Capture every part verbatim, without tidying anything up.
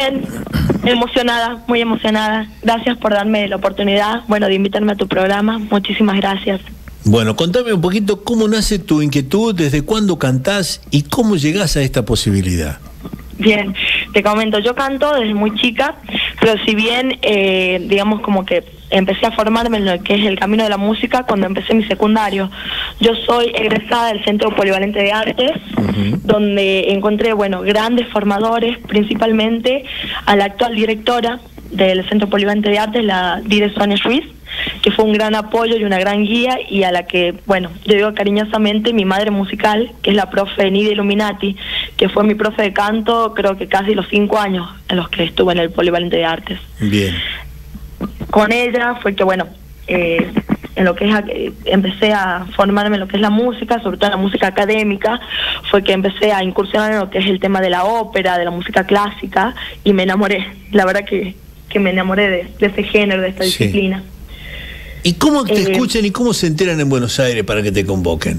Bien, emocionada, muy emocionada. Gracias por darme la oportunidad, bueno, de invitarme a tu programa. Muchísimas gracias. Bueno, contame un poquito cómo nace tu inquietud, desde cuándo cantás y cómo llegás a esta posibilidad. Bien, te comento, yo canto desde muy chica, pero si bien, eh, digamos como que empecé a formarme en lo que es el camino de la música cuando empecé mi secundario. Yo soy egresada del Centro Polivalente de Artes, uh-huh. donde encontré, bueno, grandes formadores, principalmente a la actual directora del Centro Polivalente de Artes, la Dire Sonia Ruiz, que fue un gran apoyo y una gran guía, y a la que, bueno, yo digo cariñosamente mi madre musical, que es la profe Nidia Illuminati, que fue mi profe de canto, creo que casi los cinco años en los que estuve en el Polivalente de Artes. Bien. Con ella fue que, bueno, eh, en lo que es, eh, empecé a formarme en lo que es la música, sobre todo en la música académica, fue que empecé a incursionar en lo que es el tema de la ópera, de la música clásica, y me enamoré, la verdad que, que me enamoré de, de ese género, de esta sí. disciplina. ¿Y cómo te eh, escuchan y cómo se enteran en Buenos Aires para que te convoquen?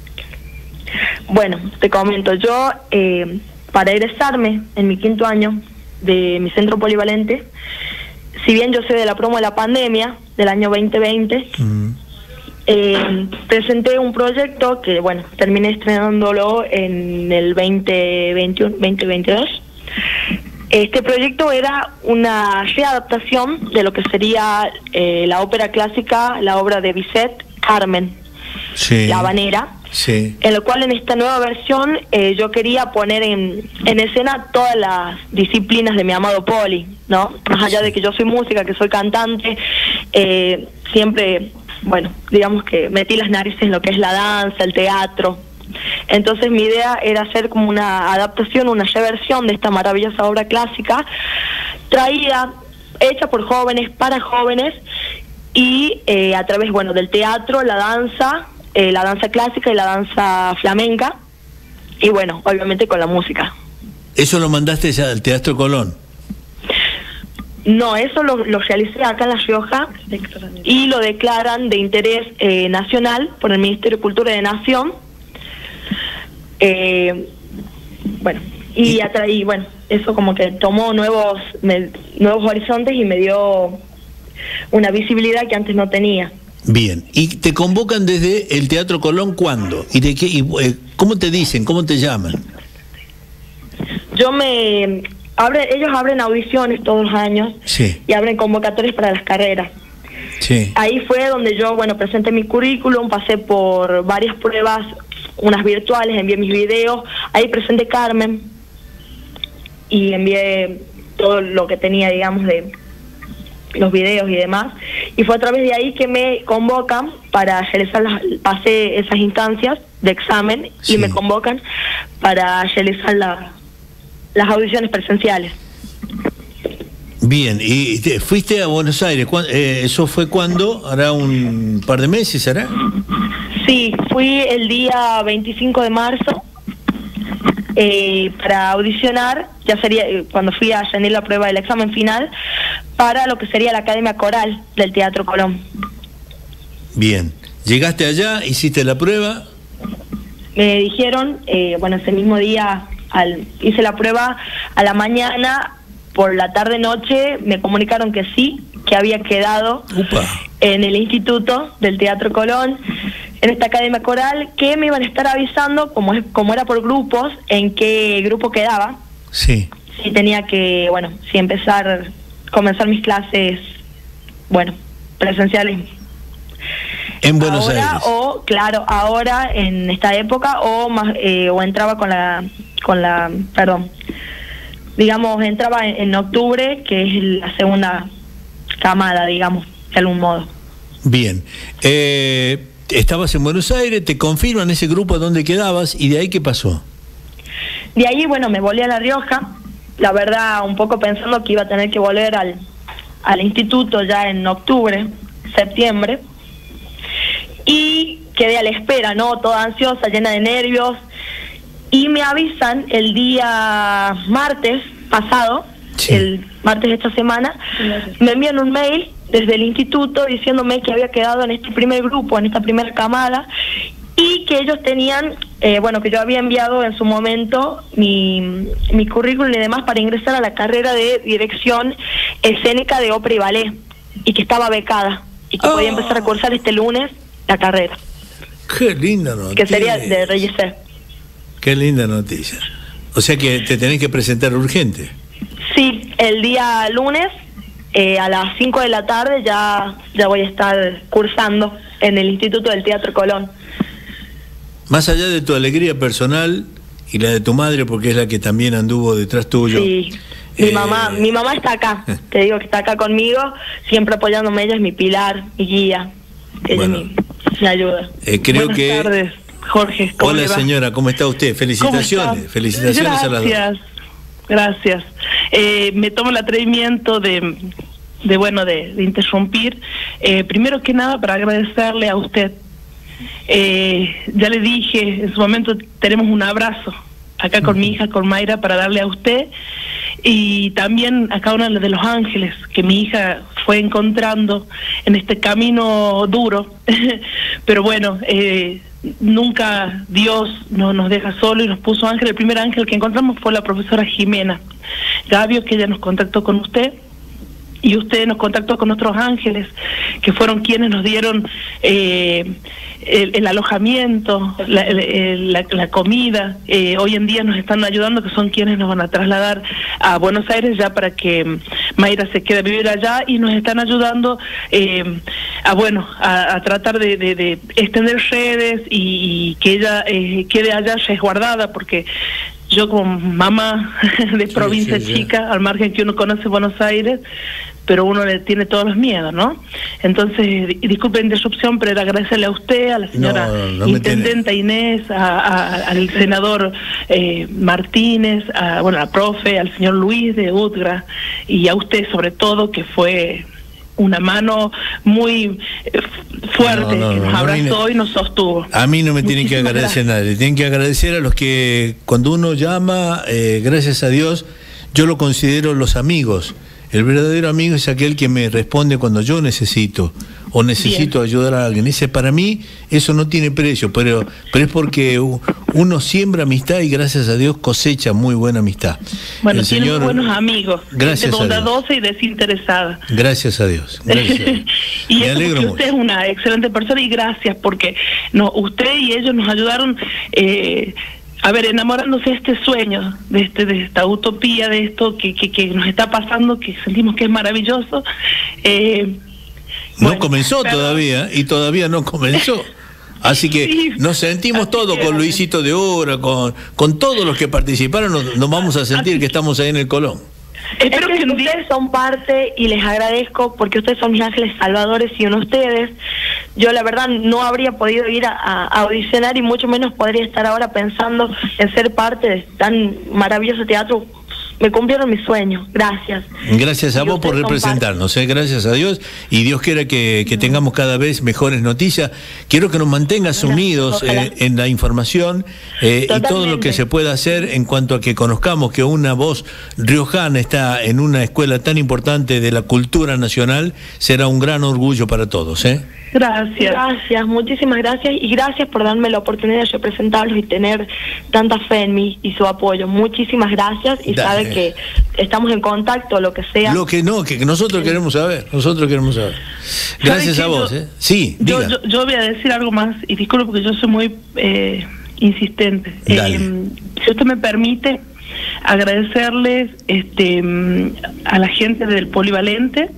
Bueno, te comento, yo eh, para egresarme en mi quinto año de mi centro polivalente, si bien yo soy de la promo de la pandemia del año veinte veinte, uh-huh. eh, presenté un proyecto que, bueno, terminé estrenándolo en el veinte veintiuno, veinte veintidós. Este proyecto era una readaptación de lo que sería eh, la ópera clásica, la obra de Bizet, Carmen, sí. La Habanera, sí. En lo cual en esta nueva versión eh, yo quería poner en, en escena todas las disciplinas de mi amado Poli, ¿no? Más allá de que yo soy música, que soy cantante, eh, siempre, bueno, digamos que metí las narices en lo que es la danza, el teatro. Entonces mi idea era hacer como una adaptación, una reversión de esta maravillosa obra clásica, traída, hecha por jóvenes, para jóvenes, y eh, a través, bueno, del teatro, la danza, eh, la danza clásica y la danza flamenca, y bueno, obviamente con la música. ¿Eso lo mandaste ya al Teatro Colón? No, eso lo, lo realicé acá en La Rioja y lo declaran de interés eh, nacional por el Ministerio de Cultura de Nación. Eh, bueno, y, atra y bueno, eso como que tomó nuevos me, nuevos horizontes y me dio una visibilidad que antes no tenía. Bien, ¿y te convocan desde el Teatro Colón cuándo? ¿Y de qué, y, eh, cómo te dicen, cómo te llaman? Yo me... Abre, ellos abren audiciones todos los años, sí. Y abren convocatorias para las carreras. Sí. Ahí fue donde yo, bueno, presenté mi currículum, pasé por varias pruebas, unas virtuales, envié mis videos, ahí presenté Carmen y envié todo lo que tenía, digamos, de los videos y demás, y fue a través de ahí que me convocan para realizar las, pasé esas instancias de examen, sí. Y me convocan para realizar la, las audiciones presenciales. Bien, y te fuiste a Buenos Aires, eh, ¿eso fue cuándo? ¿Hará un par de meses, será? Sí, fui el día veinticinco de marzo eh, para audicionar, ya sería eh, cuando fui a rendir la prueba del examen final, para lo que sería la Academia Coral del Teatro Colón. Bien, llegaste allá, hiciste la prueba. Me dijeron, eh, bueno, ese mismo día al, hice la prueba a la mañana, por la tarde-noche me comunicaron que sí, que había quedado Upa. en el Instituto del Teatro Colón, en esta Academia Coral, que me iban a estar avisando, como es, como era por grupos, en qué grupo quedaba. Sí. Si tenía que, bueno, si empezar, comenzar mis clases, bueno, presenciales. En Buenos ahora, Aires. O, claro, ahora, en esta época, o más, eh, o entraba con la, con la, perdón, digamos, entraba en, en octubre, que es la segunda camada, digamos, de algún modo. Bien. Eh, estabas en Buenos Aires, te confirman ese grupo donde quedabas, y de ahí, ¿qué pasó? De ahí, bueno, me volví a La Rioja, la verdad, un poco pensando que iba a tener que volver al, al instituto ya en octubre, septiembre, y quedé a la espera, ¿no? Toda ansiosa, llena de nervios, y me avisan el día martes pasado, sí. el martes de esta semana, me envían un mail desde el instituto diciéndome que había quedado en este primer grupo, en esta primera camada, y que ellos tenían, eh, bueno, que yo había enviado en su momento mi, mi currículum y demás para ingresar a la carrera de dirección escénica de ópera y ballet, y que estaba becada, y que oh. podía empezar a cursar este lunes la carrera. Qué linda noticia. Que sería de Reyes. Qué linda noticia. O sea que te tenés que presentar urgente. Sí, el día lunes eh, a las cinco de la tarde ya, ya voy a estar cursando en el Instituto del Teatro Colón. Más allá de tu alegría personal y la de tu madre, porque es la que también anduvo detrás tuyo. Sí, mi eh... mamá, mi mamá está acá, te digo que está acá conmigo, siempre apoyándome. Ella es mi pilar, mi guía, ella bueno, mi, me ayuda. Eh, creo Buenas que... tardes, Jorge. Hola señora, ¿cómo está usted? Felicitaciones, está? felicitaciones gracias, a las dos. Gracias. Eh, me tomo el atrevimiento de, de bueno, de, de interrumpir. Eh, primero que nada, para agradecerle a usted. Eh, ya le dije, en su momento tenemos un abrazo acá con mi hija, con Mayra, para darle a usted, y también a cada uno de los ángeles que mi hija fue encontrando en este camino duro. Pero bueno, eh, nunca Dios no nos deja solo y nos puso ángel. El primer ángel que encontramos fue la profesora Jimena Gavio, que ella nos contactó con usted, y usted nos contactó con otros ángeles que fueron quienes nos dieron eh, el, el alojamiento, la, la, la comida. Eh, hoy en día nos están ayudando, que son quienes nos van a trasladar a Buenos Aires ya para que Mayra se quede a vivir allá, y nos están ayudando eh, a bueno a, a tratar de, de, de extender redes y, y que ella eh, quede allá resguardada, porque yo como mamá de provincia sí, sí, chica, sí. al margen que uno conoce Buenos Aires, pero uno le tiene todos los miedos, ¿no? Entonces, disculpe la interrupción, pero era agradecerle a usted, a la señora no, no intendenta Inés, a, a, al senador eh, Martínez, a, bueno, a la profe, al señor Luis de Udgra, y a usted sobre todo, que fue una mano muy fuerte, no, no, que nos no, abrazó no, y nos sostuvo. A mí no me tienen que agradecer a nadie, tienen que agradecer a los que cuando uno llama, eh, gracias a Dios, yo lo considero los amigos. El verdadero amigo es aquel que me responde cuando yo necesito o necesito Bien. ayudar a alguien. Ese, para mí eso no tiene precio, pero, pero es porque uno siembra amistad y gracias a Dios cosecha muy buena amistad. Bueno, el tiene señor, buenos amigos, gracias gente bondadosa y desinteresada. Gracias a Dios. Gracias a Dios. Y me eso alegro porque mucho. Usted es una excelente persona, y gracias porque no, usted y ellos nos ayudaron eh, a ver, enamorándose de este sueño, de este, de esta utopía, de esto que, que, que nos está pasando, que sentimos que es maravilloso. Eh, no bueno, comenzó pero... todavía, y todavía no comenzó. Así que sí, nos sentimos todos con Luisito de Obra, con, con todos los que participaron, nos, nos vamos a sentir así que estamos ahí en el Colón. Espero que, que ustedes son parte, y les agradezco porque ustedes son mis ángeles salvadores, y uno ustedes yo la verdad no habría podido ir a, a audicionar, y mucho menos podría estar ahora pensando en ser parte de tan maravilloso teatro. Me cumplieron mis sueños, gracias. Gracias a vos por representarnos, ¿eh? Gracias a Dios, y Dios quiera que, que tengamos cada vez mejores noticias. Quiero que nos mantengas unidos eh, en la información eh, y todo lo que se pueda hacer en cuanto a que conozcamos que una voz riojana está en una escuela tan importante de la cultura nacional. Será un gran orgullo para todos, ¿eh? Gracias. Gracias, muchísimas gracias, y gracias por darme la oportunidad de representarlos y tener tanta fe en mí y su apoyo. Muchísimas gracias, y Dale. sabe que estamos en contacto, lo que sea. Lo que no, que nosotros sí. queremos saber, nosotros queremos saber. Gracias a vos, yo, ¿eh? Sí, yo, diga. Yo, yo voy a decir algo más, y disculpe porque yo soy muy eh, insistente. Eh, si usted me permite, agradecerles este, a la gente del Polivalente.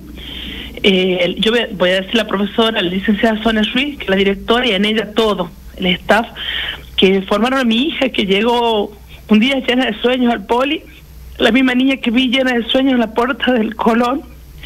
Eh, yo voy a decir la profesora, la licenciada Sonia Ruiz, que es la directora, y en ella todo, el staff, que formaron a mi hija, que llegó un día llena de sueños al Poli, la misma niña que vi llena de sueños en la puerta del Colón.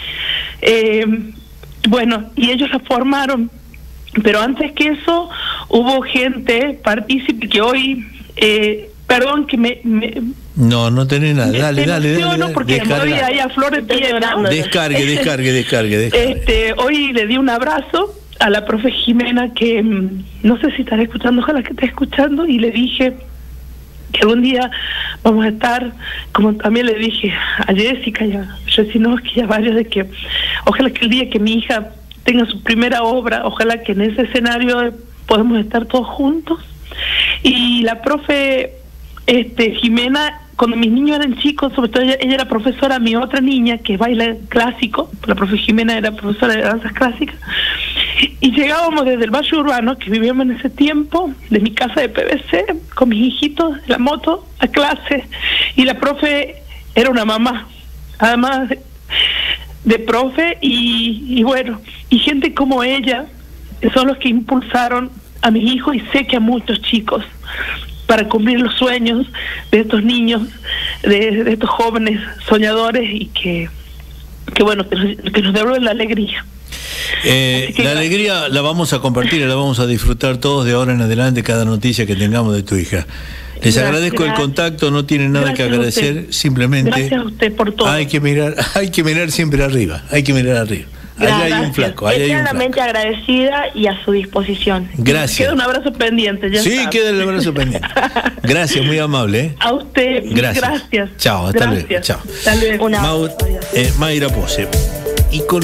Eh, bueno, y ellos la formaron, pero antes que eso hubo gente partícipe que hoy... Eh, Perdón que me, me... No, no tenés nada. Dale, dale, dale. No, porque hoy hay a flor de piedra. Descargue, descargue, descargue, descargue. Este, hoy le di un abrazo a la profe Jimena, que no sé si estará escuchando, ojalá que esté escuchando, y le dije que algún día vamos a estar, como también le dije a Jessica y a Resinovsky y a varios, de que ojalá que el día que mi hija tenga su primera obra, ojalá que en ese escenario podemos estar todos juntos. Y la profe este, Jimena, cuando mis niños eran chicos, sobre todo ella, ella era profesora, mi otra niña que baila clásico, la profe Jimena era profesora de danzas clásicas, y llegábamos desde el Valle Urbano, que vivíamos en ese tiempo, de mi casa de P V C, con mis hijitos, en la moto, a clase, y la profe era una mamá, además de, de profe, y, y bueno, y gente como ella son los que impulsaron a mis hijos, y sé que a muchos chicos, para cumplir los sueños de estos niños, de, de estos jóvenes soñadores, y que, que bueno, que nos, que nos devuelven la alegría. Eh, la alegría la vamos a compartir, la vamos a disfrutar todos de ahora en adelante, cada noticia que tengamos de tu hija. Les gracias, agradezco gracias. el contacto, no tienen nada gracias que agradecer, simplemente gracias a usted por todo. Hay que mirar, hay que mirar siempre arriba, hay que mirar arriba. Allá hay un flaco, allá hay un flaco. Eternamente agradecida y a su disposición. Gracias. Queda un abrazo pendiente, ya Sí, sabe. queda el abrazo pendiente. Gracias, muy amable. ¿eh? A usted, gracias. gracias. Chao, hasta gracias. luego. Chao. Hasta luego. Mau, eh, Mayra Pose. Y con